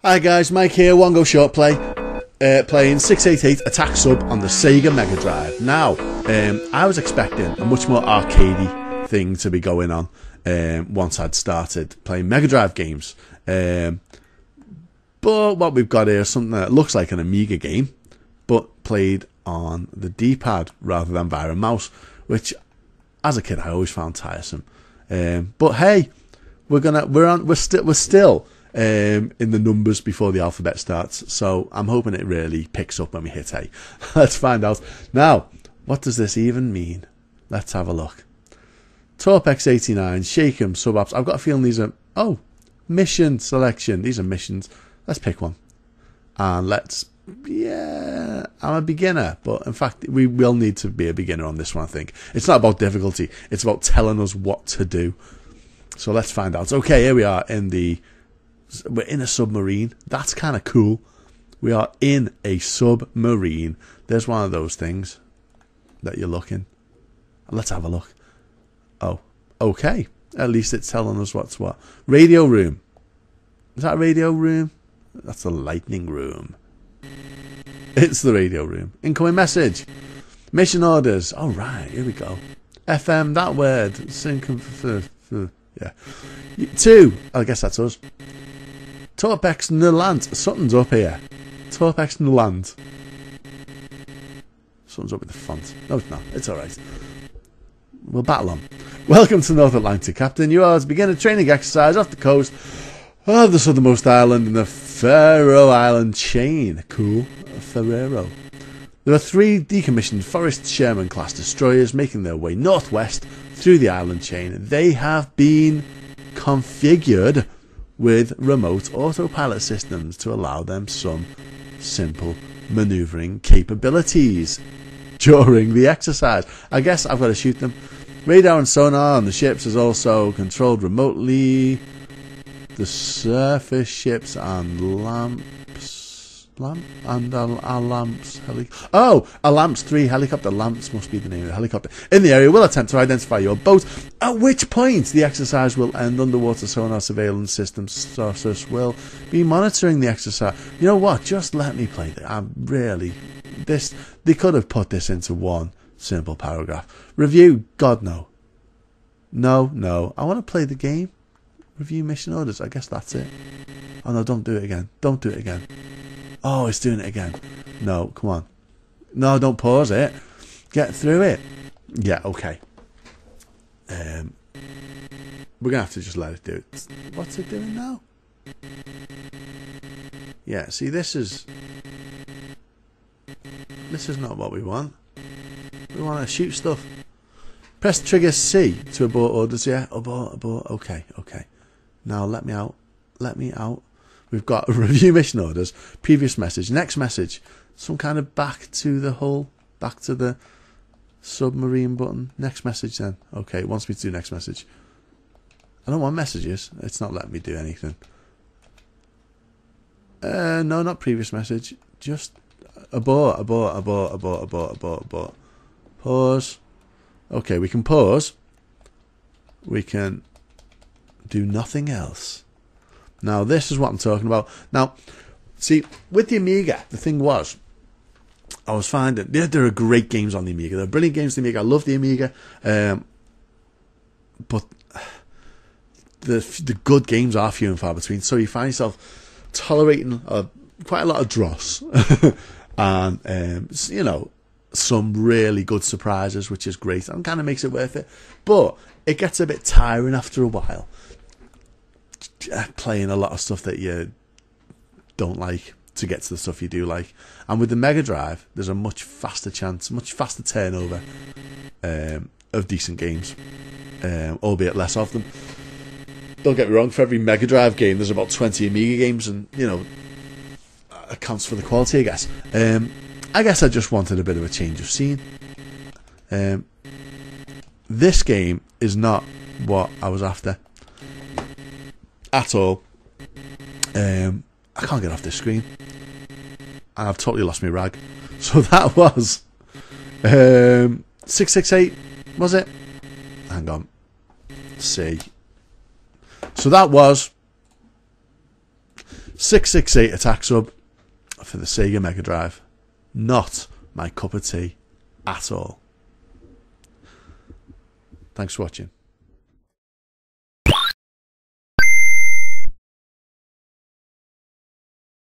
Hi guys, Mike here, One Go ShortPlay, playing 688 Attack Sub on the Sega Mega Drive. Now, I was expecting a much more arcadey thing to be going on once I'd started playing Mega Drive games. But what we've got here is something that looks like an Amiga game, but played on the D-pad rather than via a mouse, which as a kid I always found tiresome. But hey, we're still in the numbers before the alphabet starts, so I'm hoping it really picks up when we hit A. Let's find out. Now, what does this even mean? Let's have a look. Torpex89, Shakem, Sub-Ops. I've got a feeling these are, mission selection. These are missions. Let's pick one. And I'm a beginner, but in fact, we will need to be a beginner on this one, I think. It's not about difficulty. It's about telling us what to do. So let's find out. Okay, here we are we're in a submarine. That's kind of cool. We are in a submarine. There's one of those things that you're looking. Let's have a look. Oh, okay. At least it's telling us what's what. Radio room. Is that a radio room? That's the lightning room. It's the radio room. Incoming message. Mission orders. All right, here we go. FM, that word. Yeah. 2. I guess that's us. Torpex Nuland. Something's up here. Torpex Nuland. Something's up with the font. No, it's not. It's alright. We'll battle on. Welcome to North Atlantic, Captain. You are to begin a training exercise off the coast of the southernmost island in the Faroe Island chain. Cool. Ferrero. There are 3 decommissioned Forrest Sherman class destroyers making their way northwest through the island chain. They have been configured with remote autopilot systems to allow them some simple maneuvering capabilities during the exercise. I guess I've got to shoot them. Radar and sonar on the ships is also controlled remotely. The surface ships and Lamps 3 helicopter. Lamps must be the name of the helicopter in the area will attempt to identify your boat, at which point the exercise will end. Underwater sonar surveillance systems sources will be monitoring the exercise. You know what, just let me play this. They could have put this into one simple paragraph. Review, God no. No, I want to play the game. Review mission orders, I guess that's it. Oh no, don't do it again. Don't do it again. Oh, it's doing it again. No, come on. No, don't pause it. Get through it. Yeah, okay. We're going to have to just let it do it. What's it doing now? Yeah, see, this is not what we want. We want to shoot stuff. Press trigger C to abort orders. Yeah, abort. Okay. Now let me out. We've got review mission orders, previous message, next message, some kind of back to the hull, back to the submarine button. Next message then. Okay, it wants me to do next message. I don't want messages. It's not letting me do anything. No, not previous message. Just abort. Pause. Okay, we can pause. We can do nothing else. Now, this is what I'm talking about. Now, see, with the Amiga, the thing was, I was finding, there are great games on the Amiga. There are brilliant games on the Amiga. I love the Amiga. But the good games are few and far between. So you find yourself tolerating quite a lot of dross. And, some really good surprises, which is great. And kind of makes it worth it. But it gets a bit tiring after a while. Playing a lot of stuff that you don't like to get to the stuff you do like. And with the Mega Drive, there's a much faster turnover of decent games, albeit less of them. Don't get me wrong, for every Mega Drive game there's about 20 Amiga games, and accounts for the quality, I guess. I guess I just wanted a bit of a change of scene. This game is not what I was after at all. I can't get off this screen, and I've totally lost my rag. So that was 668, was it? Hang on. C. So that was 668 attack sub for the Sega Mega Drive. Not my cup of tea at all. Thanks for watching.